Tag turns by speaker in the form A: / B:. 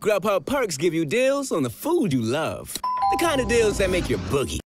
A: Grubhub Perks give you deals on the food you love. The kind of deals that make your boogie.